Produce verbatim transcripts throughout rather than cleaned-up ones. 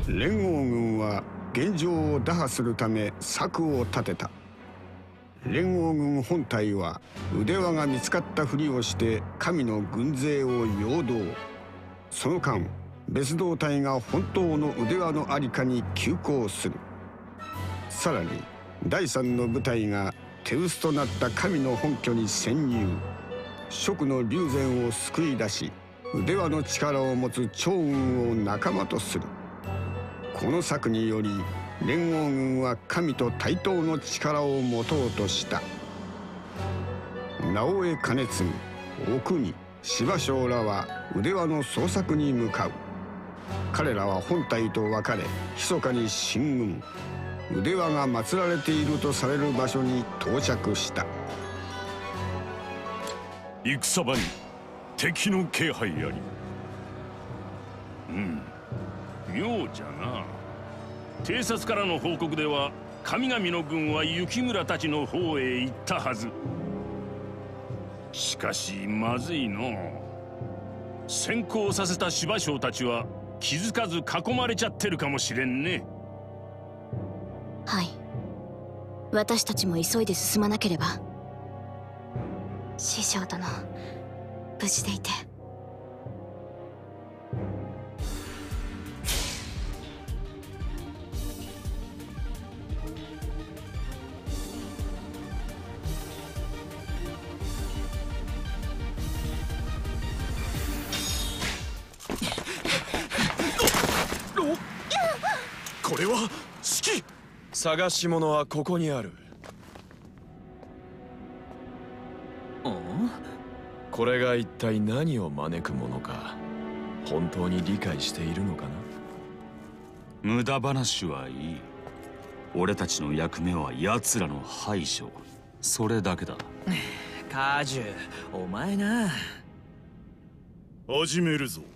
連合軍は現状を打破するため策を立てた。連合軍本体は腕輪が見つかったふりをして神の軍勢を陽動。その間別動隊が本当の腕輪の在りかに急行する。さらに第三の部隊が手薄となった神の本拠に潜入。蜀の龍禅を救い出し、腕輪の力を持つ趙雲を仲間とする。この策により連合軍は神と対等の力を持とうとした。直江兼続、奥国、柴将らは腕輪の捜索に向かう。彼らは本隊と分かれ密かに進軍。腕輪が祀られているとされる場所に到着した。 戦場に敵の気配あり。うん、妙じゃな。偵察からの報告では神々の軍は雪村たちの方へ行ったはず。しかしまずいの。先行させた柴将たちは気づかず囲まれちゃってるかもしれんね。 はい、私たちも急いで進まなければ。師匠殿、無事でいて。 これは指揮。 探し物はここにある。これが一体何を招くものか、本当に理解しているのかな。 無駄話はいい。俺たちの役目は奴らの排除、それだけだ。 カジュ、お前な。 始めるぞ。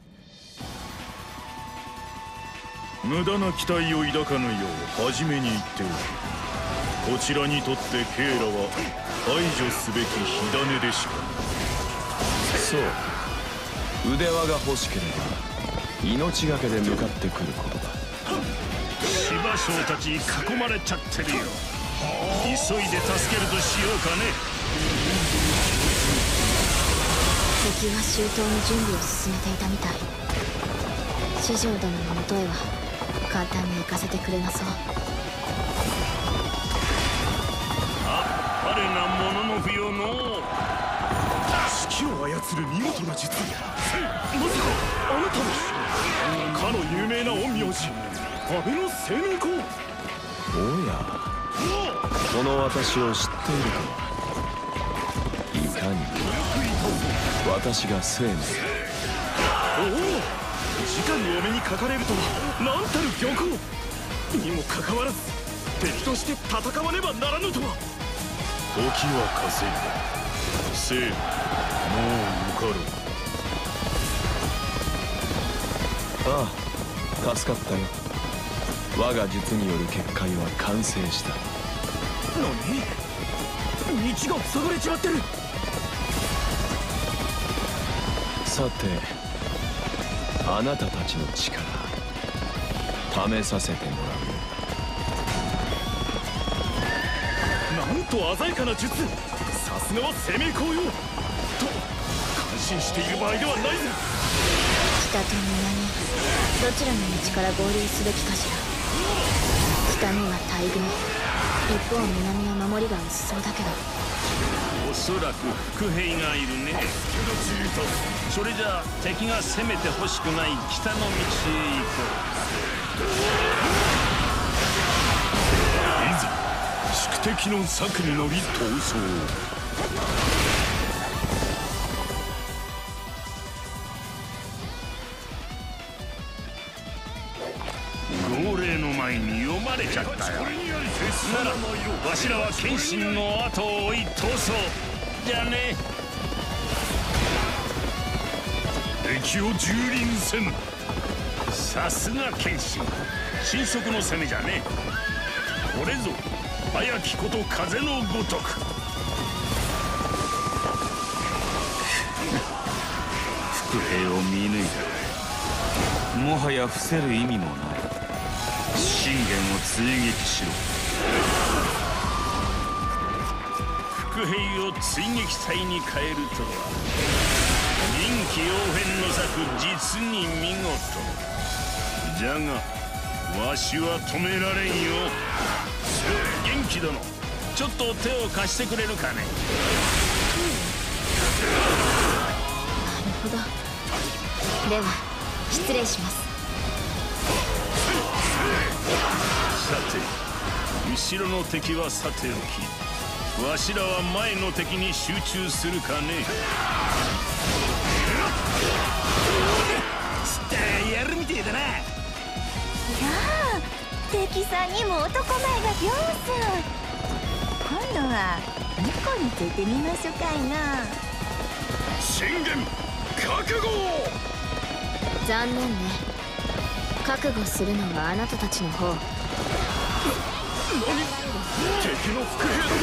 無駄な期待を抱かぬよう初めに言っておる。こちらにとってケイラは排除すべき火種でしか。 そう、腕輪が欲しければ命がけで向かってくることだ。 柴将たちに囲まれちゃってるよ。急いで助けるとしようかね。 敵は周到に準備を進めていたみたい。師匠殿のもとへは簡単に行かせてくれなそう。 あっぱれなものの不要の指揮を操る見事な術。まさかあなたもかの有名な陰陽師安倍の生命功。 おや、この私を知っているとは。いかにも私が生命。 おお、直にお目にかかれるとは何たる漁港にもかかわらず敵として戦わねばならぬとは。 時は稼いだ。生もう受かろう。 ああ、助かったよ。我が術による結界は完成した。 何？道が塞がれちまってる。 さて、あなたたちの力試させてもらうよ。 なんと鮮やかな術。さすがは生命功よ。と感心している場合ではないぜ。 北と南、どちらの道から合流すべきかしら。北には大軍、一方南は守りが薄そうだけど。 おそらく伏兵がいるね。それじゃあ敵が攻めてほしくない北の道へ行こう。いざ宿敵の策に乗り逃走。号令の前に読まれちゃったよ。ならわしらは謙信の後を追い逃走じゃね。敵を蹂躙せん。さすが謙信、神速の攻めじゃね。これぞ早きこと風のごとく。 伏兵を見抜いた。もはや伏せる意味もない。 信玄を追撃しろ。 伏兵を追撃隊に変えるとは臨機応変の策、実に見事じゃがわしは止められんよ。元気殿、ちょっと手を貸してくれるかね。 なるほど。では失礼します。 さて後ろの敵はさておき、わしらは前の敵に集中するかね。 してやるみてえだな。 いやあ、敵さんにも男前がぎょうす。今度は猫についてみましょうかいな。 信玄覚悟。 残念ね。覚悟するのはあなたたちの方。 敵の伏兵だぞ。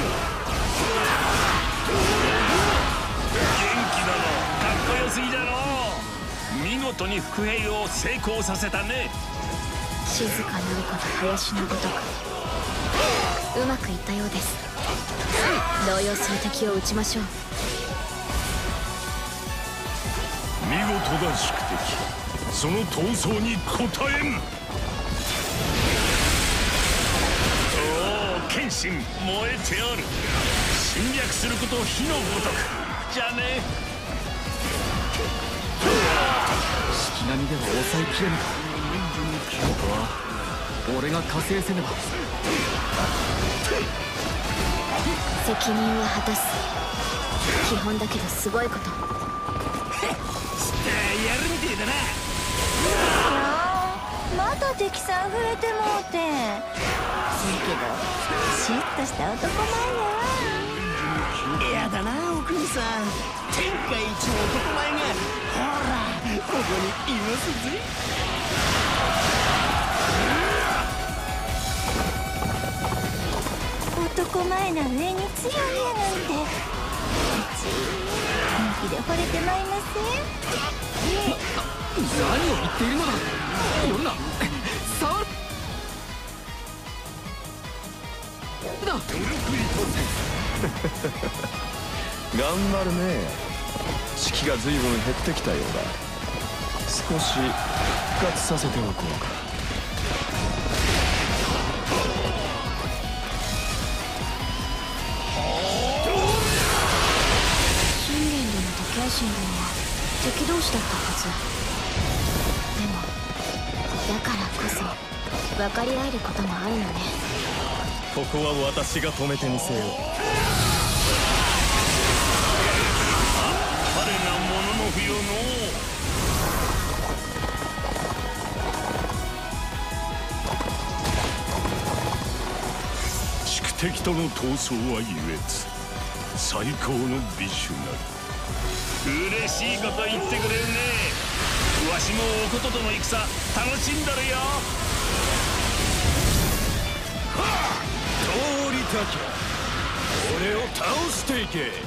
元気だろ、かっこよすぎだろ。見事に伏兵を成功させたね。 静かなること林のごとくうまくいったようです。動揺する敵を撃ちましょう。 見事だ宿敵、その闘争に応えん。おお、謙信燃えておる。侵略すること火のごとくじゃね。 式並みでは抑えきれぬか。ここは俺が加勢せねば。 責任は果たす。基本だけどすごいこと。 してやるみてえだな。 いやまた敵さん増えてもうて。せやけどシュッとした男前やわ。 やだなお国さん、天下一の男前がほらここにいますぜ。 男前な上に強いやなんて、うち本気で惚れてまいません。 何を言っているのだ。よんな触るだ。 頑張るね。士気が随分減ってきたようだ。少し復活させておこうか。 信玄殿と謙信殿は敵同士だったはず。でもだからこそ分かり合えることもあるのね。 ここは私が止めてみせよう。 彼らものの不要の宿敵との闘争は優越、最高の美酒なり。嬉しいこと言ってくれるね。わしもおこととの戦楽しんだるよ。 通りたきゃ俺を倒していけ。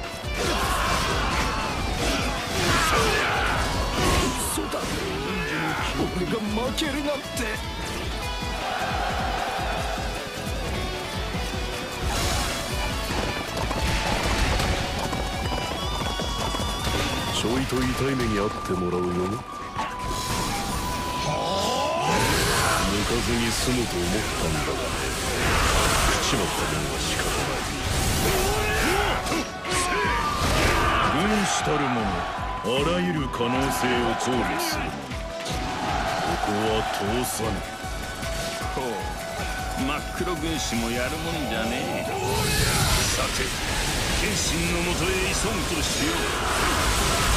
嘘だ、俺が負けるなんて。 ちょいと痛い目に遭ってもらうよ。抜かずに済むと思ったんだが、口のためには仕方ない。 軍師たる者、あらゆる可能性を考慮する。ここは通さぬ。ほう、真っ黒軍師もやるもんじゃねえ。さて、謙信のもとへ急ぐとしよう。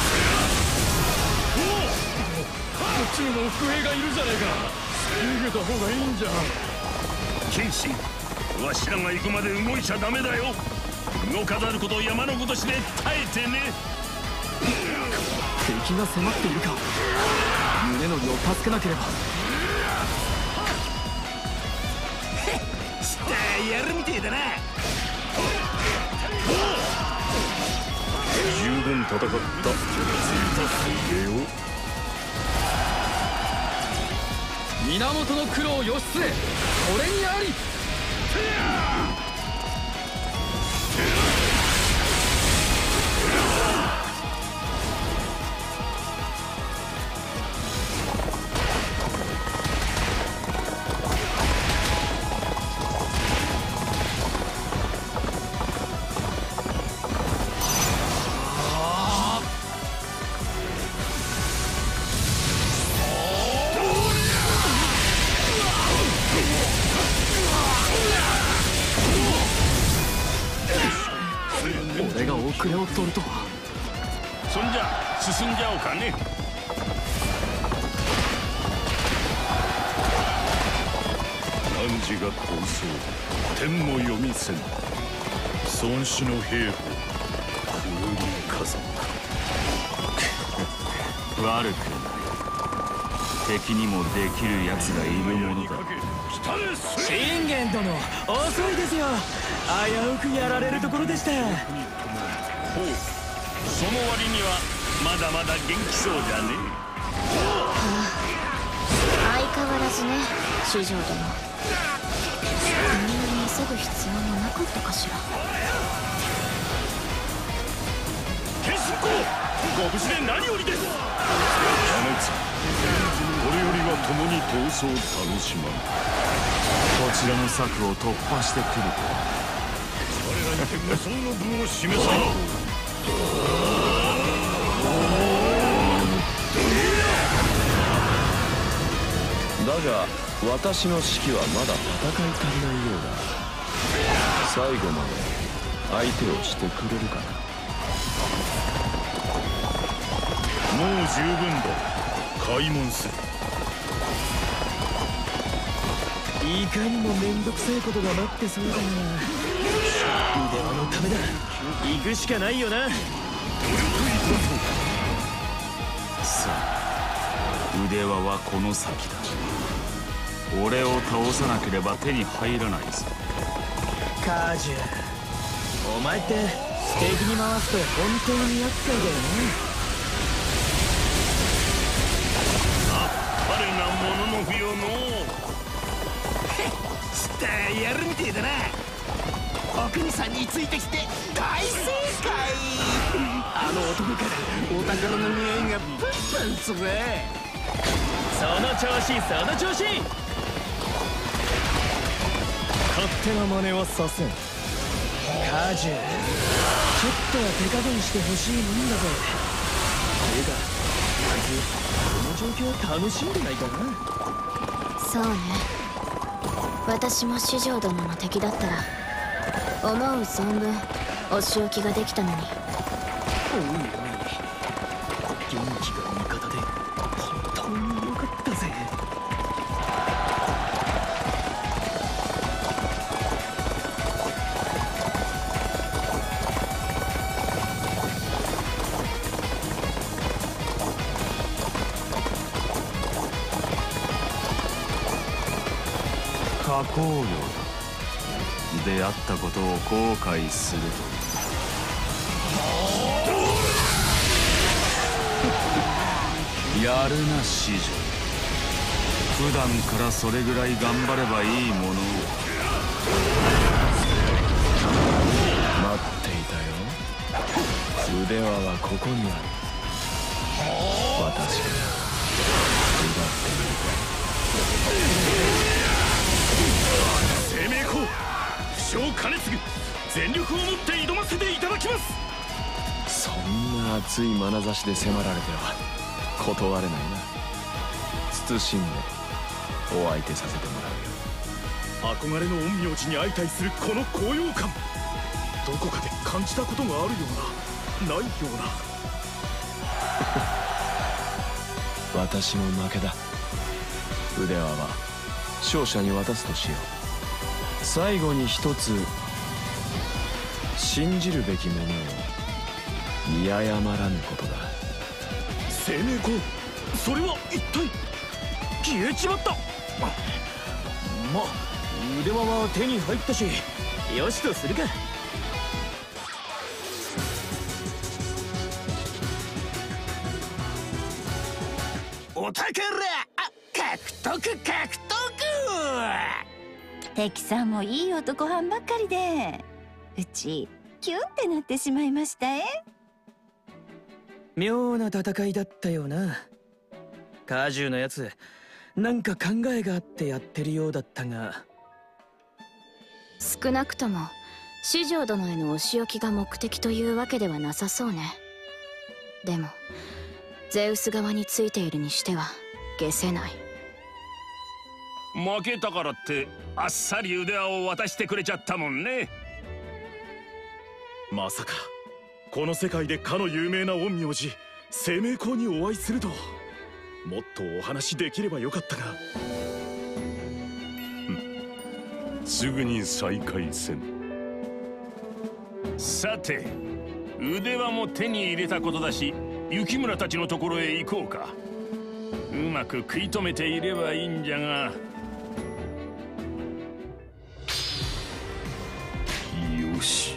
こっちにも伏兵がいるじゃないか。逃げた方がいいんじゃ。 謙信、わしらが行くまで動いちゃダメだよ。動かざること山のごとしで耐えてね。 敵が迫っているか。宗則を助けなければ。してやるみてえだな。 十分戦った。いけよ。 逃源の九郎義経、これにあり。俺が遅れを取るとは。 そんじゃ進んじゃおうかね。 汝が逃走、天も読みせん。孫子の兵法、風林火山。 悪くない。敵にもできる奴がいるものだ。 信玄殿、遅いですよ。危うくやられるところでした。 ほう、その割にはまだまだ元気そうじゃね。 相変わらずね、四条殿。そんなに急ぐ必要もなかったかしら。 謙信公、ご無事で何よりです。 これよりは共に闘争楽しまん。 こちらの策を突破してくるとは。 我らにて無双の武を示さん。だが私の士気はまだ戦い足りないようだ。最後まで相手をしてくれるかな。もう十分だ。開門する。 いかにもめんどくさいことが待ってそうだな。腕輪のためだ。行くしかないよな。 さあ、腕輪はこの先だ。俺を倒さなければ手に入らないぞ。 カジュ、お前って敵に回すと本当に厄介だよね。 彼なものの不要のスターやるみてえだな。お国さんについてきて大正解。あの男からお宝の匂いがプンプンする。 その調子、その調子。勝手な真似はさせん。カジュ、ちょっとは手加減してほしいもんだぜ。てか、あいつこの状況楽しんでないかな。 そうね。私も四条殿の敵だったら思う存分お仕置きができたのに。 おいおい、元気が味方で本当によかったぜ。 花崗よ、出会ったことを後悔すると。やるな四条。普段からそれぐらい頑張ればいいものを。 待っていたよ。腕輪はここにある。私から奪ってみるか。 生命功、不肖兼続、全力を持って挑ませていただきます。 そんな熱い眼差しで迫られては断れないな。慎んでお相手させてもらうよ。 憧れの陰陽師に相対するこの高揚感、どこかで感じたことがあるような、ないような。 私の負けだ。腕輪は勝者に渡すとしよう。最後に一つ信じるべきものを見誤らぬことだ。 生命功、それは一体。消えちまった。ま、ま腕輪は手に入ったし、よしとするか。お宝、あ、か得獲得。 敵さんもいい男はんばっかりで、うちキュンってなってしまいましたえ。 妙な戦いだったよな。カジュのやつなんか考えがあってやってるようだったが。 少なくとも四条殿へのお仕置きが目的というわけではなさそうね。でもゼウス側についているにしては解せない。 負けたからってあっさり腕輪を渡してくれちゃったもんね。 まさかこの世界でかの有名な陰陽師生命光にお会いすると。もっとお話できればよかったが。 すぐに再会せん。さて腕輪も手に入れたことだし、雪村たちのところへ行こうか。うまく食い止めていればいいんじゃが。よし。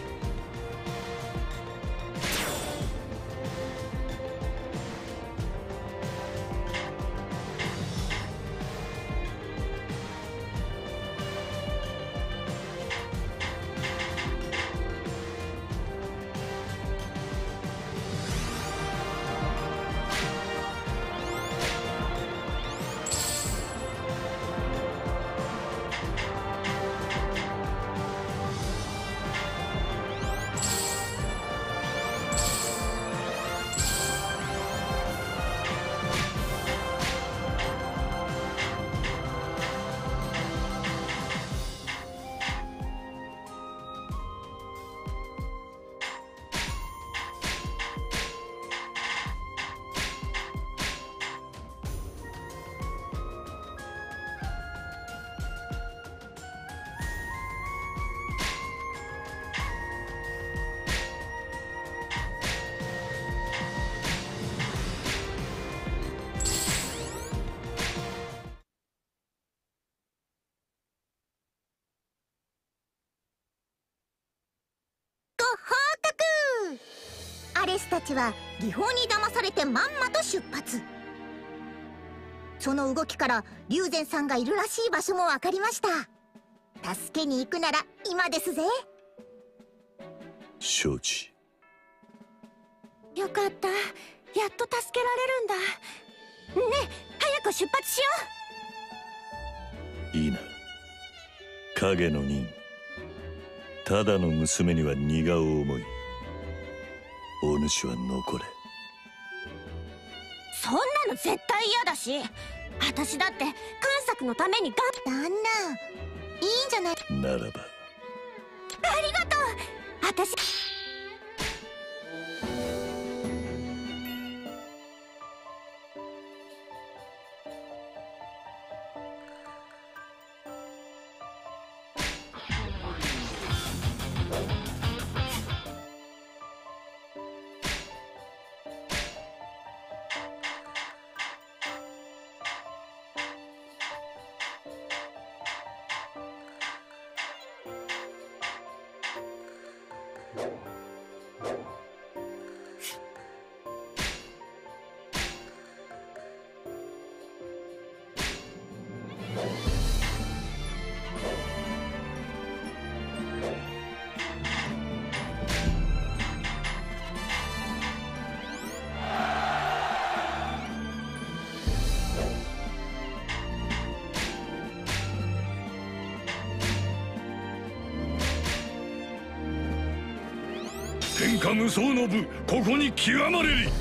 アレスたちは技法に騙されてまんまと出発。その動きから龍禅さんがいるらしい場所も分かりました。助けに行くなら今ですぜ。 承知。 よかった、やっと助けられるんだ。ねえ、早く出発しよう。いいな、影の忍。ただの娘には荷が重い。お主は残れ。 そんなの絶対嫌だし、私だって関作のためにが旦那、いいんじゃない。 ならばありがとう。私天下無双の部、ここに極まれり。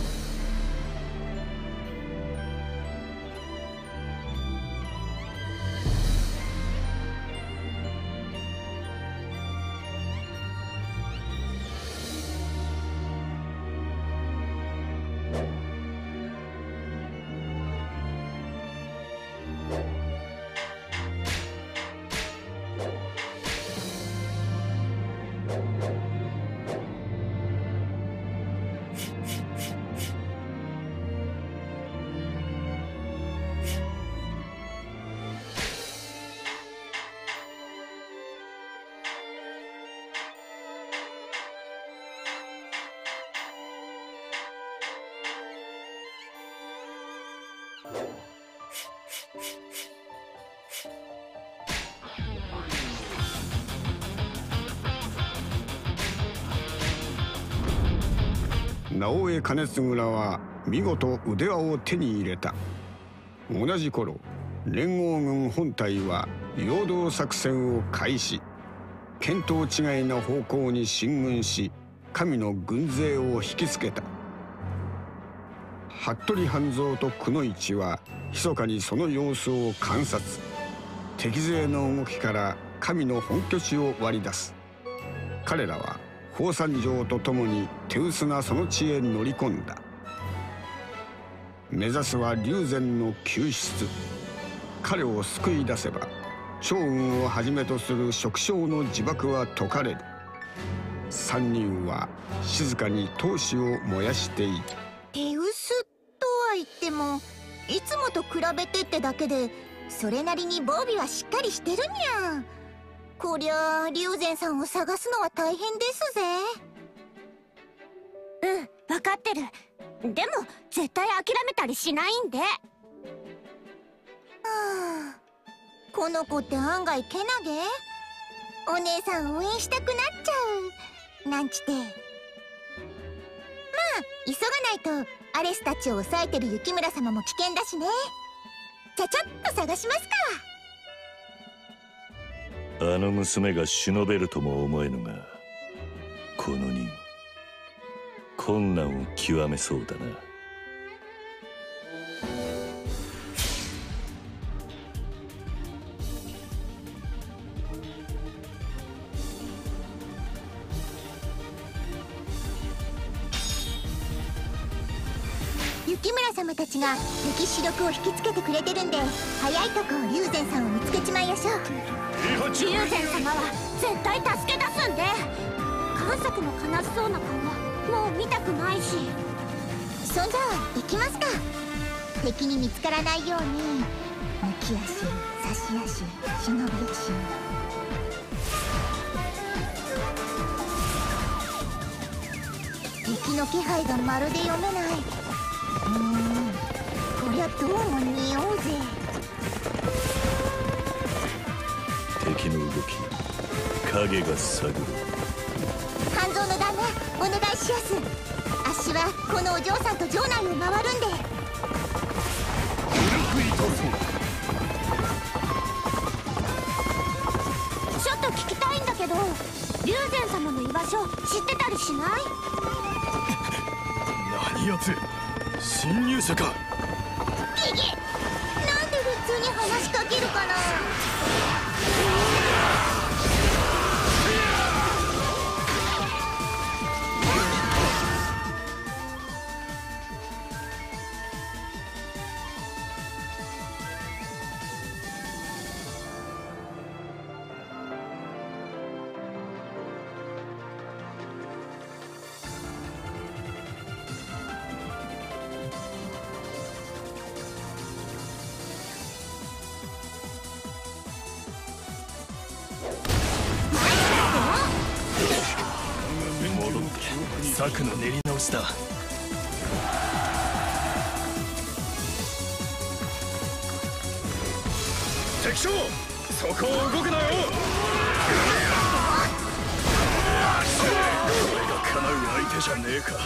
直江兼続らは見事腕輪を手に入れた。同じ頃連合軍本隊は陽動作戦を開始。見当違いな方向に進軍し、神の軍勢を引きつけた。服部半蔵とくノ一は密かにその様子を観察。敵勢の動きから神の本拠地を割り出す。彼らは宝山城とともに手薄なその地へ乗り込んだ。目指すは龍禅の救出。彼を救い出せば趙雲をはじめとする蜀将の呪縛は解かれる。三人は静かに闘志を燃やしていた。 手薄とは言っても、いつもと比べてってだけでそれなりに防備はしっかりしてるにゃ。こりゃあ龍禅さんを探すのは大変ですぜ。 うん、分かってる。でも絶対諦めたりしないんで。はあ、この子って案外けなげ。お姉さん応援したくなっちゃうなんちて。まあ急がないとアレスたちを抑えてる雪村様も危険だしね。ちゃちゃっと探しますか。 あの娘が忍べるとも思えぬが、この任困難を極めそうだな。 雪村様たちが敵主力を引きつけてくれてるんで、早いとこ龍禅さんを見つけちまいやしょう。 龍禅様は絶対助け出すんで。関作の悲しそうな顔はもう見たくないし。 そんじゃあ行きますか。敵に見つからないように抜き足、差し足、忍び足。敵の気配がまるで読めない。うーん、こりゃどうも匂うぜ。 敵の動き、影が探る。 半蔵の旦那、お願いしやす。あっしはこのお嬢さんと城内を回るんで。 ちょっと聞きたいんだけど、龍禅様の居場所知ってたりしない？ 何やつ、侵入者か。 ギギ、なんで普通に話しかけるかな。 戻って策の練り直しだ。敵将、そこを動くなよ。これが叶う相手じゃねえか。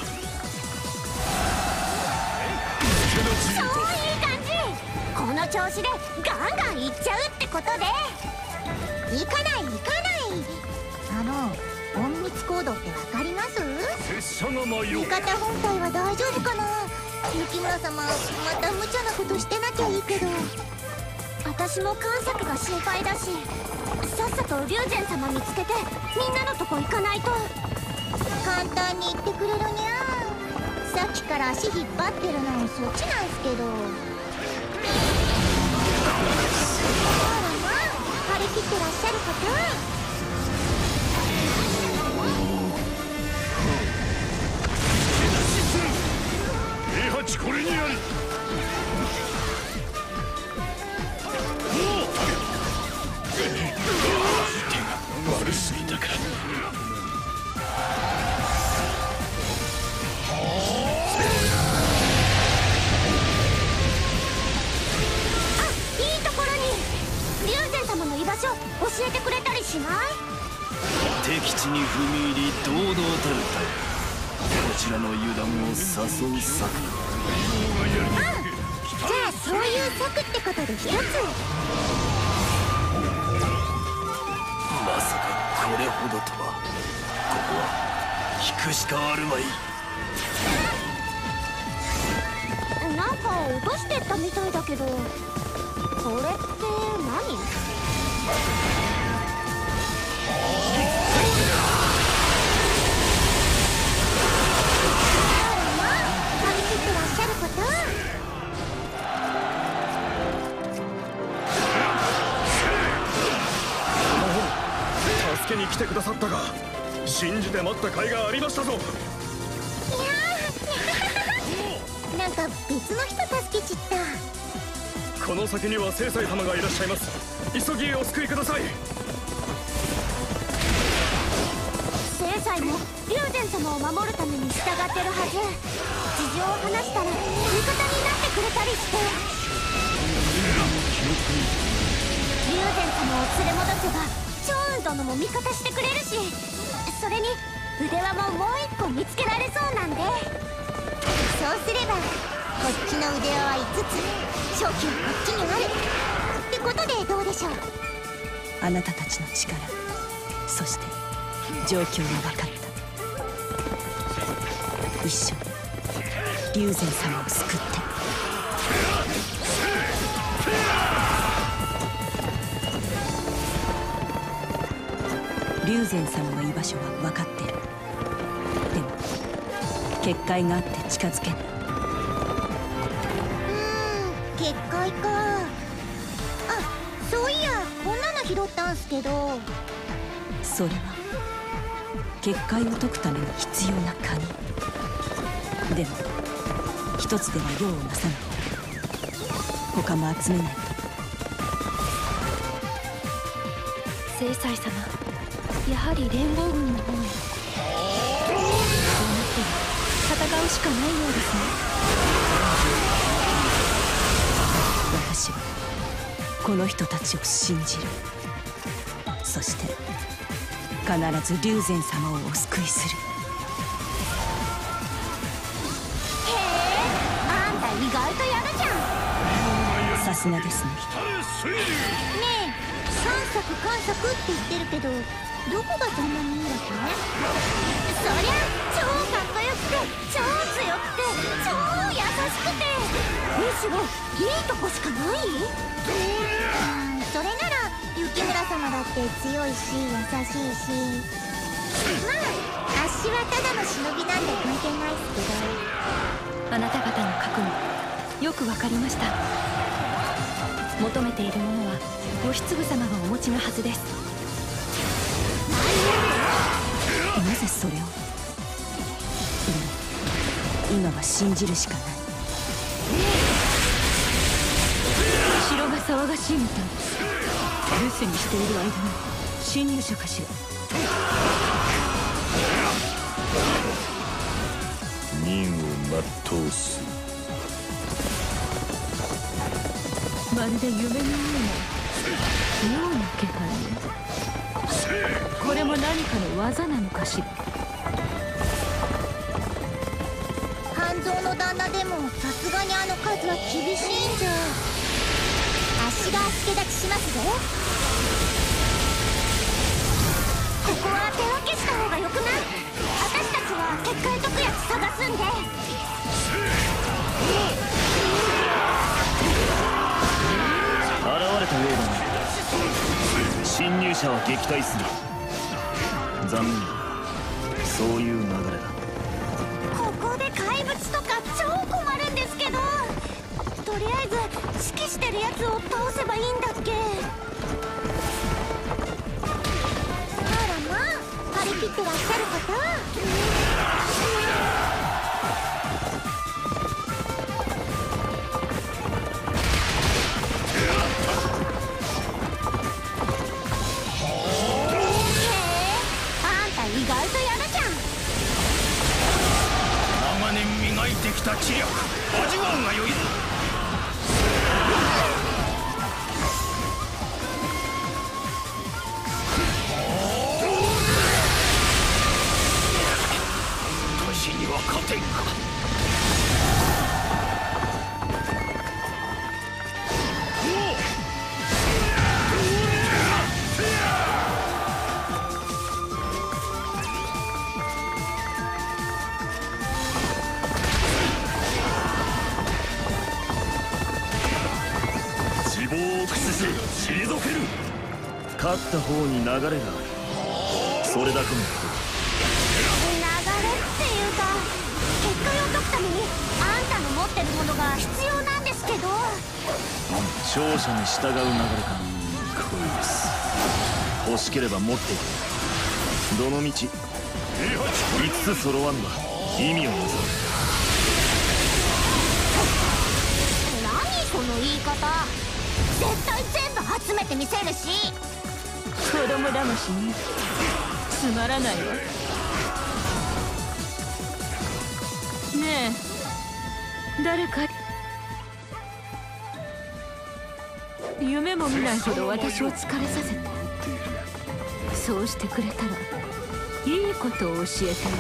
超いい感じ。この調子でガンガンいっちゃうってことで。 行かない行かない。あの隠密行動ってわかります？ 拙者が迷う。 味方本体は大丈夫かな。雪村様、また無茶なことしてなきゃいいけど。 私も関作が心配だし、さっさと龍禅様見つけてみんなのとこ行かないと。 簡単に言ってくれるにゃ。さっきから足引っ張ってるのそっちなんすけど。あらまあ、張り切ってらっしゃる方。 平八これにあり。 悪すぎたか。 しない？ 敵地に踏み入り堂々たるたこちらの油断を誘う策。 あ、じゃあそういう策ってことで一つ。 まさかこれほどとは。ここは引くしかあるまい。 なんか落としてったみたいだけど、これって何？ 張り切ってらっしゃること。 助けに来てくださったが、信じて待った甲斐がありましたぞ。 いやーなんか別の人助けちった。 この先には正妻様がいらっしゃいます。急ぎお救いください。 正妻も龍禅様を守るために従ってるはず。事情を話したら味方になってくれたりして。龍禅様を連れ戻せば趙雲殿も味方してくれるし、それに腕輪ももう一個見つけられそうなんで。 そうすればこっちの腕輪はいつつ、勝機はこっちにあるってことでどうでしょう。 あなたたちの力、そして状況が分かった。一緒に龍禅様を救って。龍禅様の居場所は分かってる。でも結界があって近づけない。 うーん、結界か。あ、そういやこんなの拾ったんすけど。 それは結界を解くために必要な鍵。でも一つでは用をなさない。他も集めないと。 正妻様、やはり連合軍の方へ。そうなっては戦うしかないようですね。 私はこの人たちを信じる。そして必ず龍禅様をお救いする。 へえ、あんた意外とやるじゃん。 さすがですね。 ねえ、三作関作って言ってるけど、どこがそんなにいいわけ？ そりゃ超かっこよくて超強くて超優しくて、むしろいいとこしかない？ うーん、それなら雪村様だって強いし優しいし、まああっしはただの忍びなんで関係ないっすけど。 あなた方の覚悟、よくわかりました。求めているものは義継様がお持ちのはずです。 なぜそれを？でも今は信じるしかない。 城が騒がしいみたい。留守にしている間に侵入者かしら。 任を全うする。 まるで夢のような妙な気配ね。これも何かの技なのかしら。 半蔵の旦那でもさすがにあの数は厳しいんじゃ。あっしが助立ちしますぜ。 ここは手分けした方がよくない？私たちは結界解くやつ探すんで。 現れたようだね。侵入者は撃退する。残念だ、そういう流れだ。 ここで怪物とか超困るんですけど、とりあえず指揮してるやつを倒せばいいんだっけ？ あらまあ、張り切ってらっしゃる方。 意外とやるじゃん。 長年磨いてきた知略、味わうがよいぞ。 ず退ける。勝った方に流れがある。それだけのこと。 流れっていうか、結界を解くためにあんたの持ってるものが必要なんですけど。 勝者に従う流れか。こいつ欲しければ持っていく。どのみちいつつ揃わんだ。意味をなさ何その言い方。絶対全部集めてみせるし。 子供だましにつまらないわ。ねえ、誰か夢も見ないほど私を疲れさせて、そうしてくれたらいいことを教えてあげる。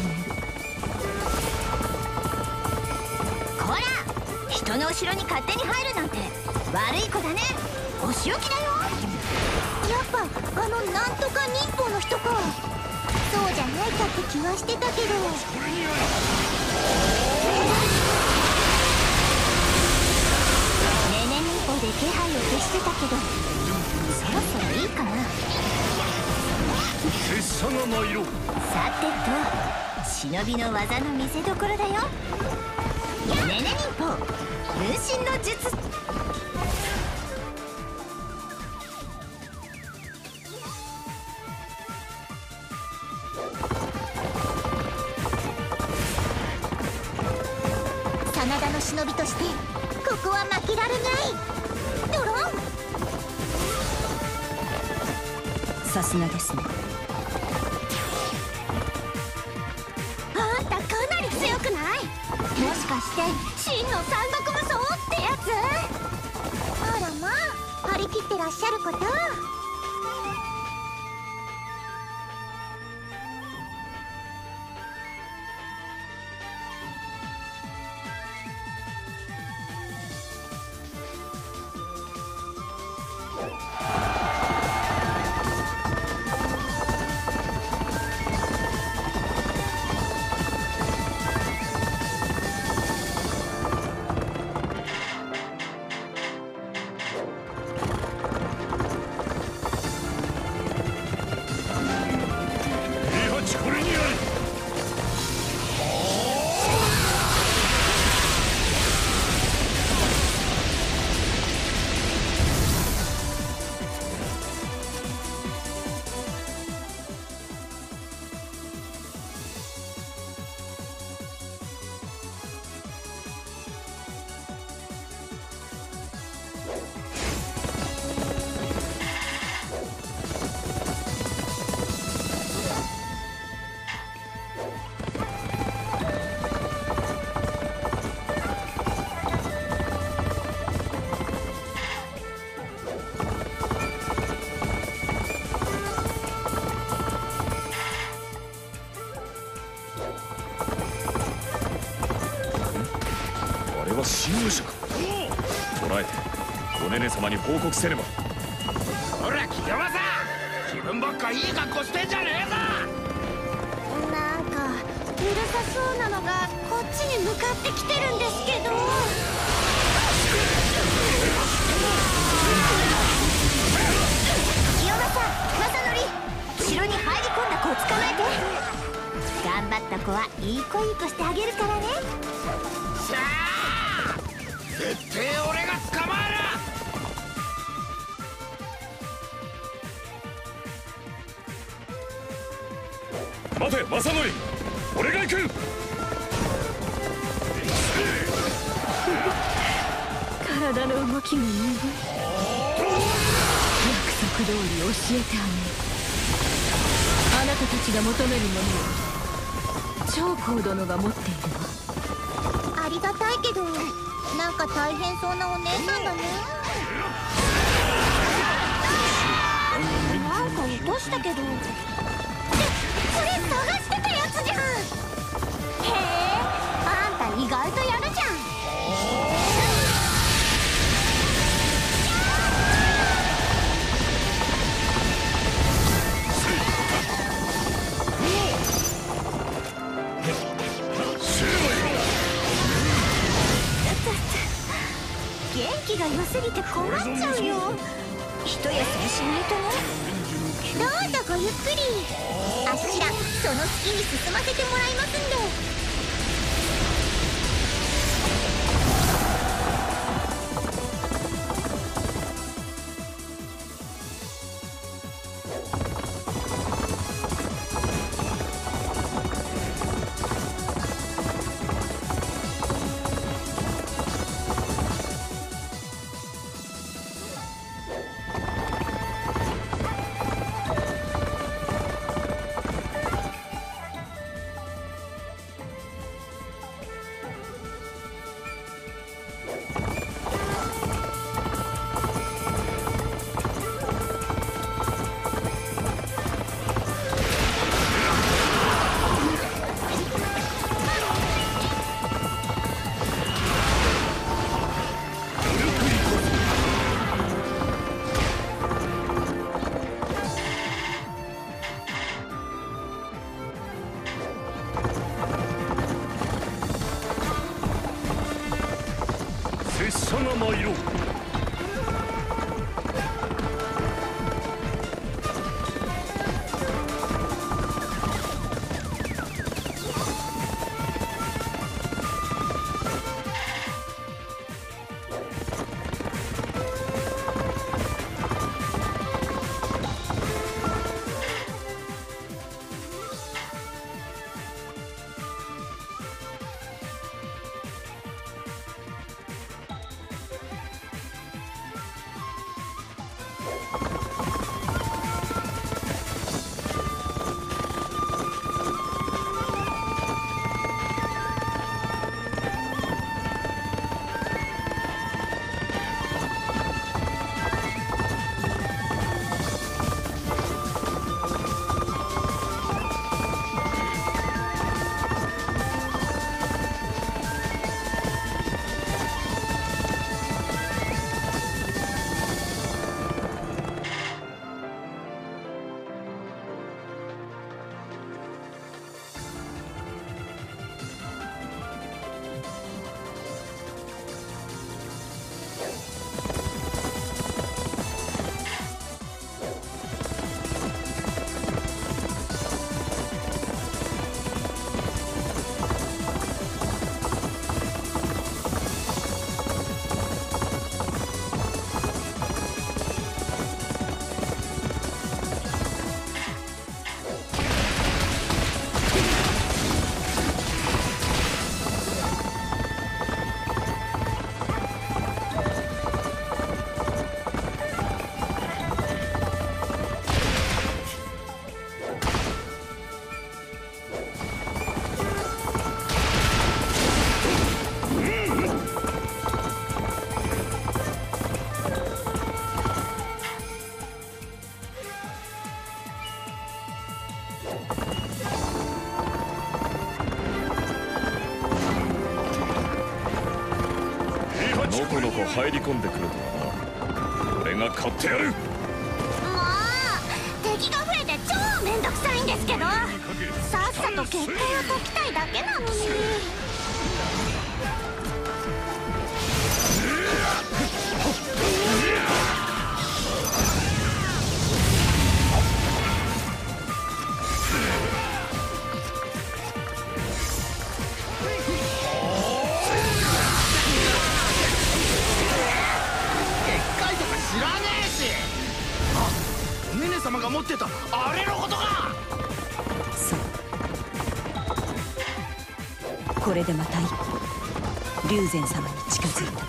こら、人の後ろに勝手に入るなんて悪い子だね。お仕置きだよ。やっぱあのなんとか忍法の人か。そうじゃないかって気はしてたけど。ねね忍法で気配を消してたけど、そろそろいいかな。 拙者が参ろう。 さてと、忍びの技の見せ所だよ。ねね忍法分身の術。真田の忍びとしてここは負けられない。ドロン。 さすがですね。 あんたかなり強くない？もしかして真の三国武装ってやつ？ あらまあ、張り切ってらっしゃること。 侵入者か。捕らえておねね様に報告せねば。 ほら清正、自分ばっかいい格好してんじゃねえぞ。 なんかうるさそうなのがこっちに向かってきてるんですけど。 清正、正則、城に入り込んだ子を捕まえて。頑張った子はいい子いい子してあげるからね。 さあ絶対俺が捕まえる。 待て正則、俺が行く。 体の動きが鈍い。約束通り教えてあげる。あなたたちが求めるものを長江殿が持っているわ。 ありがたいけど、なんか大変そうなお姉さんだね。 なんか落としたけど。ってこれ探してたやつじゃん。へえ、あんた意外とやるじゃん。 元気が良すぎて困っちゃうよ。 一休みしないとね。どうぞごゆっくり。あっしらその隙に進ませてもらいますんで。 のこのこ入り込んでくるとはな。俺が買ってやる。もう敵が増えて超めんどくさいんですけど、さっさと結界を解きたいだけなのに。 様が持ってたあれのことか。 そう、これでまた一歩龍禅様に近づいた。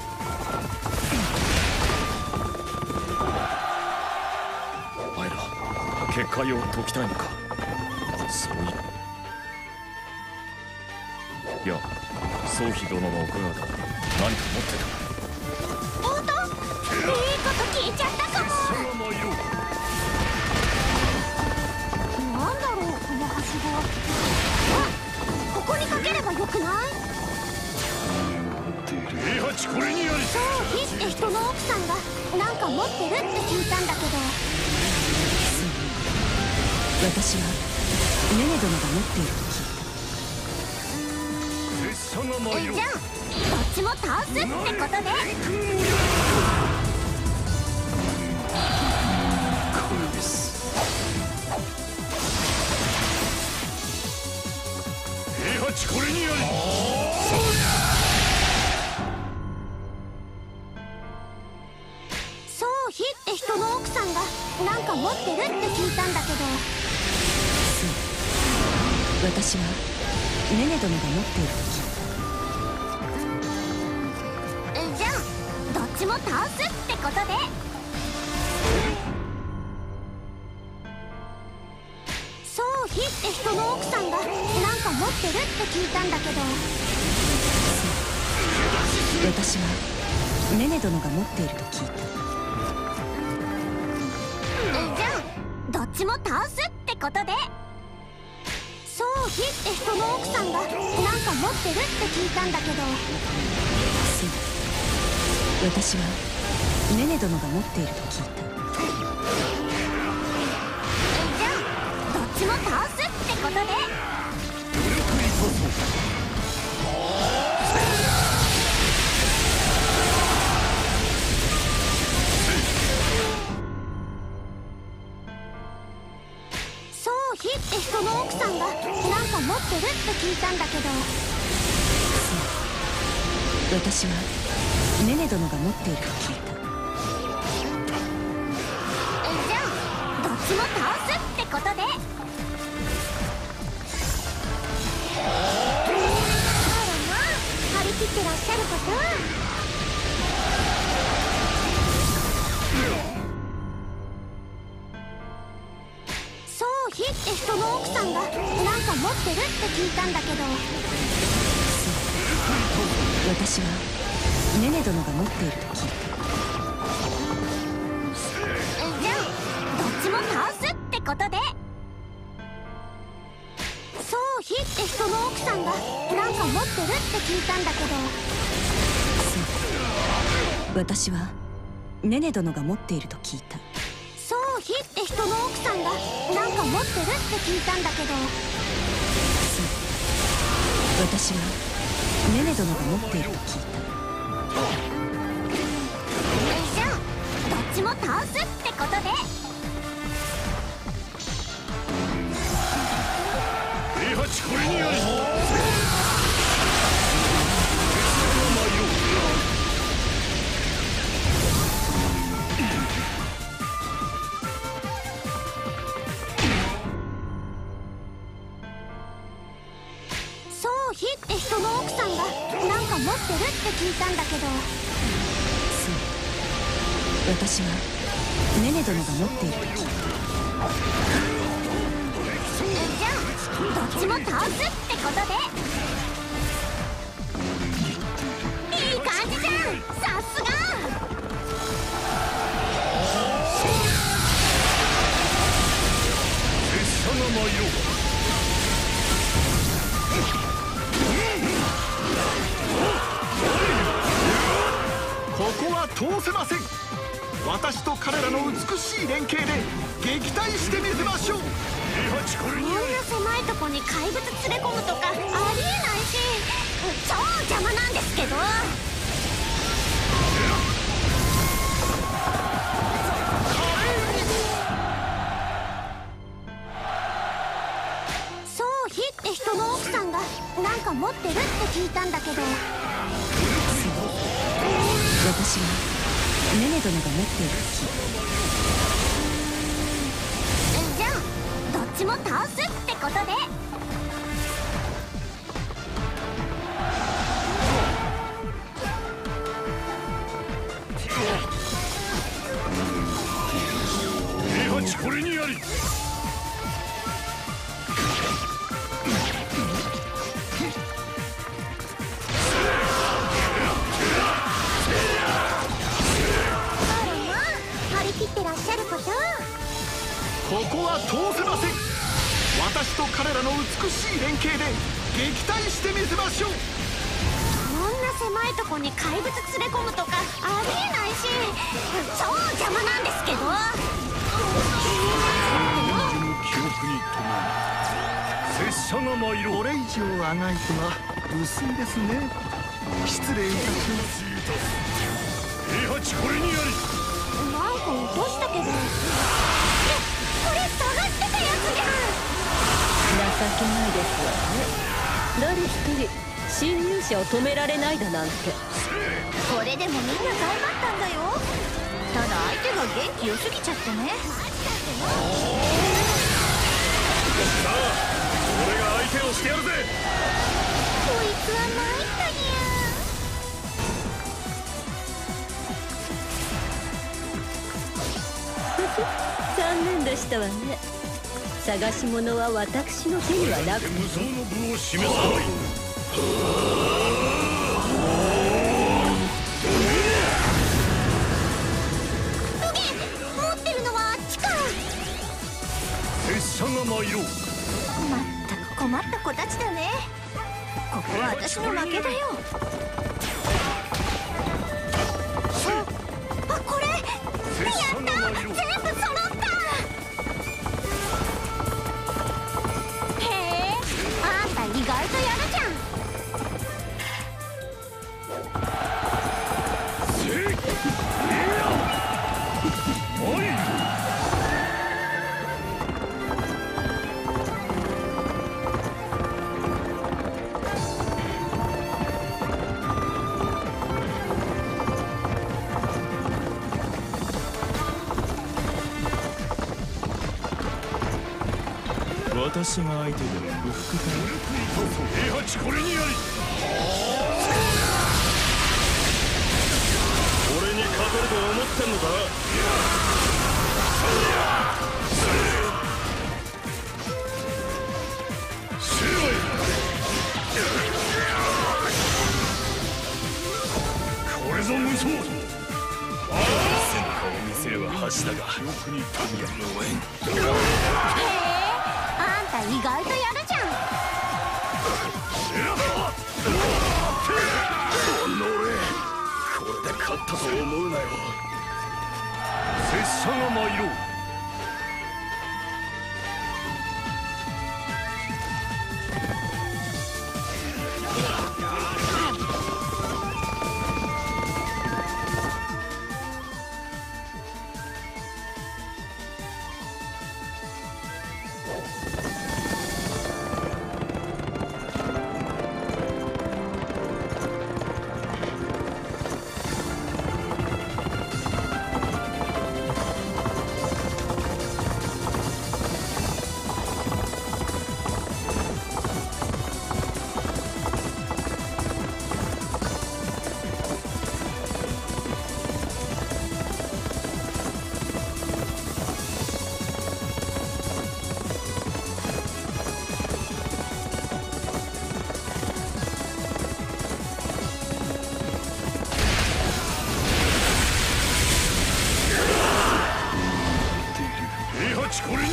お前ら結界を解きたいのか。そういいや、宗妃殿のお体何か持ってた。 本当？いいこと聞いちゃったかも。ここにかければよくない？ 平八これにやり。 そう、ヒって人の奥さんがなんか持ってるって聞いたんだけど。 私はネネ殿が持っていると聞いた。 え、じゃあどっちも倒すってことで。 って人の奥さんがなんか持ってるって聞いたんだけど。 そう、私はネネ殿が持っていると聞いた。 じゃあどっちも倒すってことで。そうひって人の奥さんがなんか持ってるって聞いたんだけど。 私はネネ殿が持っていると聞いた。 じゃあどっちも倒すってことで。そうひって人の奥さんがなんか持ってるって聞いたんだけど。 そう、私はネネ殿が持っていると聞いた。 じゃあどっちも倒すってことで。そうひって人の奥さんがなんか持ってるって聞いたんだけど。 そう、私はネネ殿が持っていると聞いた。 じゃあどっちも倒すってことで。あらまあ、張り切ってらっしゃること。そうひって人の奥さんがなんか持ってるって聞いたんだけど。 そう、私はネネ殿が持っていると聞いた。 じゃあどっちも倒すってことで。そうひって人の奥さんがなんか持ってるって聞いたんだけど。 そう、私はネネ殿が持っていると聞いた。 そうひって人の奥さんがなんか持ってるって聞いたんだけど。 そう、私はネネ殿が持っていると聞いた。 じゃあどっちも倒すってことで。 平八これにあり。 そうひって人の奥さんがなんか持ってるって聞いたんだけど。 そう、私はネネ殿が持っていると聞いた。 じゃあどっちも倒すってことで。いい感じじゃん、さすが。 拙者が参ろう。 ここは通せません。私と彼らの美しい連携で撃退してみせましょう。 こんな狭いとこに怪物連れ込むとかありえないし、超邪魔なんですけど。そうひって人の奥さんがなんか持ってるって聞いたんだけど。 私はネネ殿が持っていると聞いた。 じゃあどっちも倒すってことで。 平八これにあり。 切ってらっしゃること。 ここは通せません。私と彼らの美しい連携で撃退してみせましょう。 こんな狭いとこに怪物連れ込むとかありえないし、超邪魔なんですけど。 記憶に伴う拙者が参ろう。 これ以上あがいては薄いですね。失礼いたします。 平八これにあり。 なんか落としたけど。え、これ探してたやつじゃん。 情けないですわね。誰一人侵入者を止められないだなんて。 これでもみんな頑張ったんだよ。ただ相手が元気良すぎちゃってね。 さあ俺が相手をしてやるぜ。 こいつは参ったにゃ。 残念でしたわね。探し物は私の手にはなくて、 無双の部を示さない。 持ってるのはあっちか。 拙者が参ろう。 まったく困った子たちだね。ここは私の負けだよ。あ、あ、これやった、全部揃った。へえ、あんた意外とやるじゃん。 私が相手で不服か。 平八これにあり。 俺に勝てると思ってんのか。 これぞ無双。 戦果を見せれば恥だが、よくに神谷の応援。 あんた意外とやるじゃん。 この俺、これで勝ったと思うなよ。 拙者が参ろう。これにあり。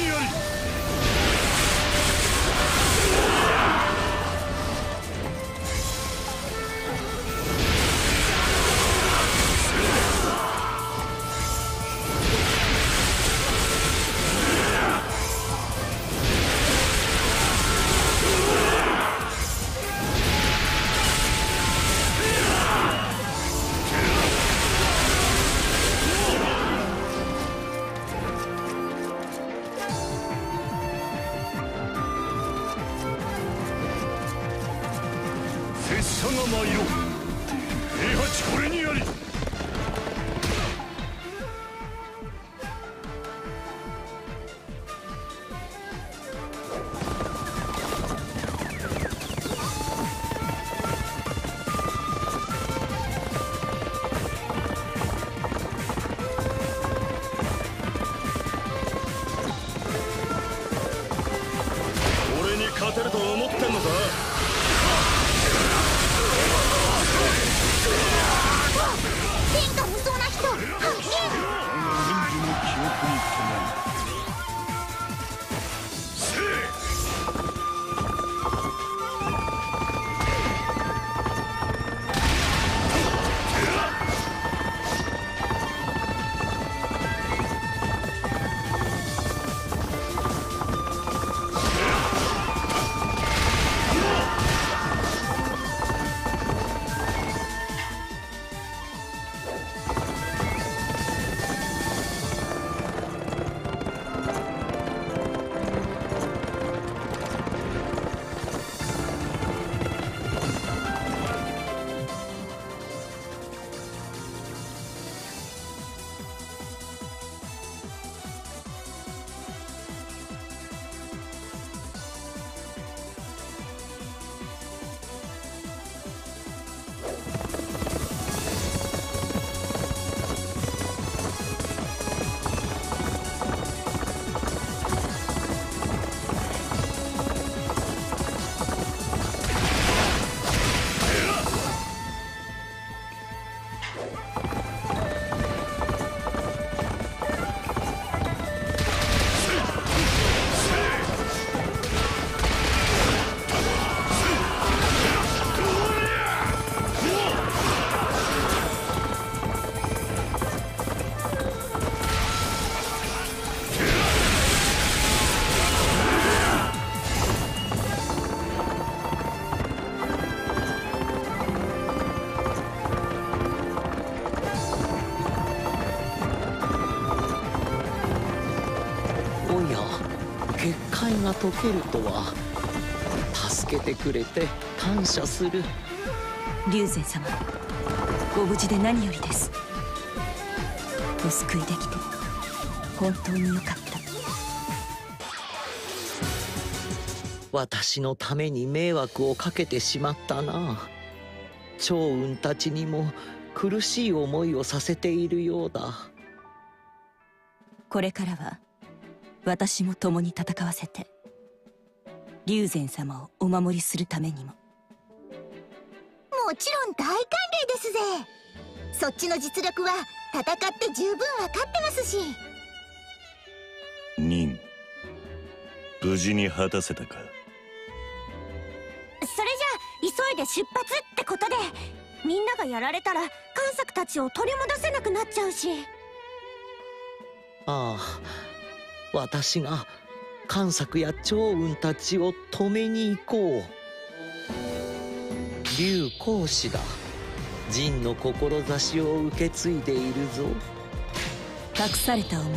拙者が参ろう。平八これにあり。 俺に勝てると思ってんのか。 界が解けるとは。助けてくれて感謝する。 龍禅様、ご無事で何よりです。お救いできて本当によかった。 私のために迷惑をかけてしまったな。趙雲たちにも苦しい思いをさせているようだ。 これからは私も共に戦わせて龍禅様をお守りするためにも。 もちろん大歓迎ですぜ。そっちの実力は戦って十分分かってますし。 任、無事に果たせたか。 それじゃ急いで出発ってことで、みんながやられたら贋作たちを取り戻せなくなっちゃうし。 ああ、私が贋作や趙雲たちを止めに行こう。龍光子だ。仁の志を受け継いでいるぞ。 託された思い。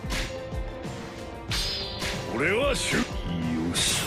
俺は主。よし。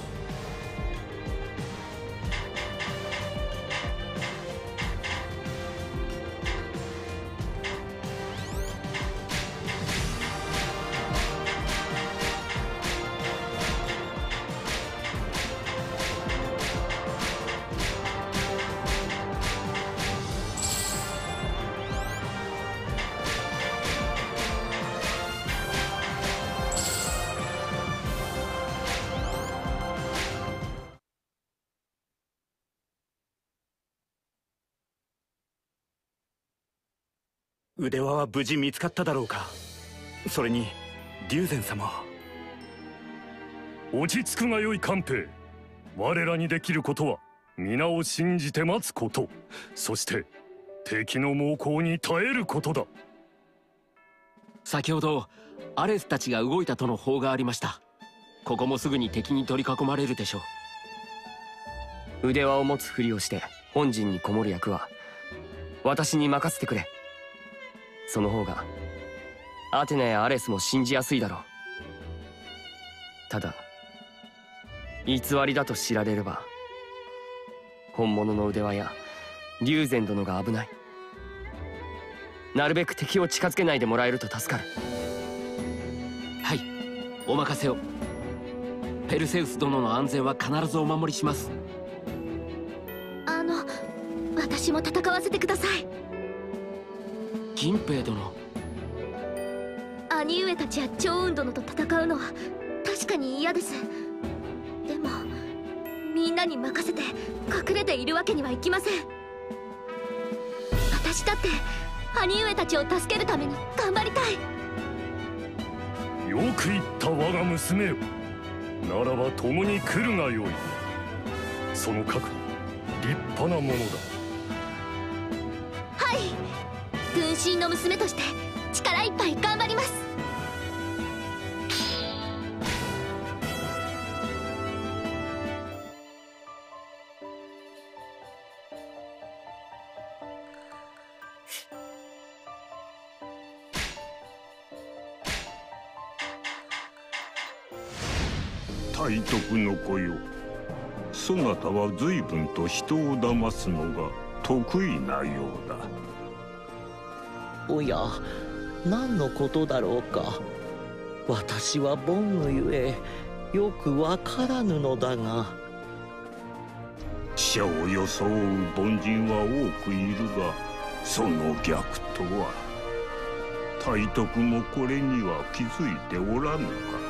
腕輪は無事見つかっただろうか。それに龍禅様は。 落ち着くがよい官兵。我らにできることは皆を信じて待つこと、そして敵の猛攻に耐えることだ。 先ほどアレスたちが動いたとの報がありました。ここもすぐに敵に取り囲まれるでしょう。腕輪を持つふりをして本陣にこもる役は私に任せてくれ。その方がアテナやアレスも信じやすいだろう。ただ偽りだと知られれば本物の腕輪や龍禅殿が危ない。なるべく敵を近づけないでもらえると助かる。はい、お任せを。ペルセウス殿の安全は必ずお守りします。 あの私も戦わせてください。 銀兵殿。 兄上たちや趙雲殿と戦うのは確かに嫌です。でもみんなに任せて隠れているわけにはいきません。私だって兄上たちを助けるために頑張りたい。 よく言った我が娘よ。ならば共に来るがよい。その覚悟立派なものだ。 はい、軍神の娘として力いっぱい頑張ります。 大徳の子よ、そなたは随分と人を騙すのが得意なようだ。 おや、何のことだろうか。私はボンヌゆえよくわからぬのだが。 死者を装う凡人は多くいるが、その逆とは。大徳もこれには気づいておらぬか。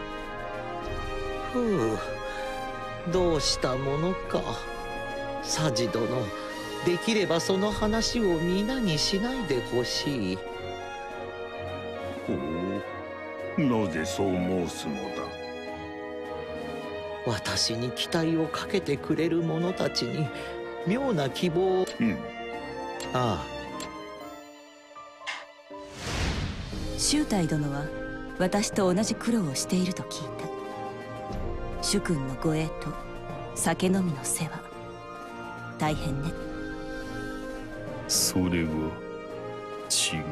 ふう、どうしたものか。サジ殿、できればその話を皆にしないでほしい。 ほう、なぜそう申すのだ。 私に期待をかけてくれる者たちに妙な希望を。 うん。 ああ。 周泰殿は私と同じ苦労をしていると聞いた。主君の護衛と酒飲みの世話、大変ね。 それは違う。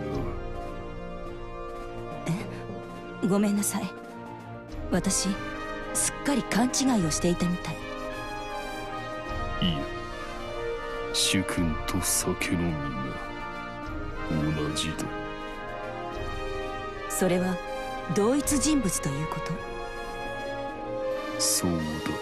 え、ごめんなさい。私すっかり勘違いをしていたみたい。 いや、主君と酒飲みが同じだ。 それは同一人物ということ？ そうだ。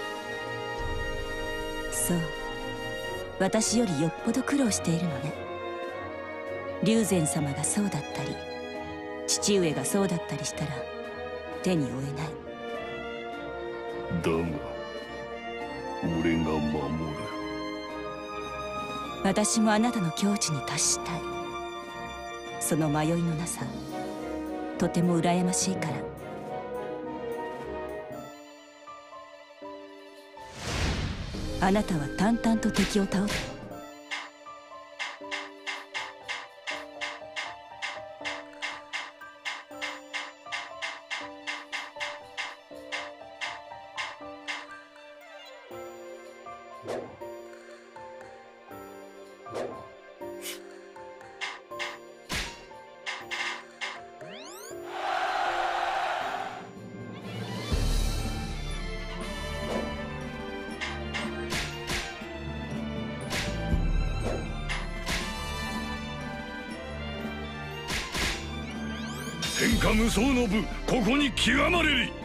そう、私よりよっぽど苦労しているのね。龍禅様がそうだったり、父上がそうだったりしたら手に負えない。 だが俺が守る。 私もあなたの境地に達したい。その迷いのなさ、とても羨ましいから。あなたは淡々と敵を倒った。 天下無双の部、ここに極まれり。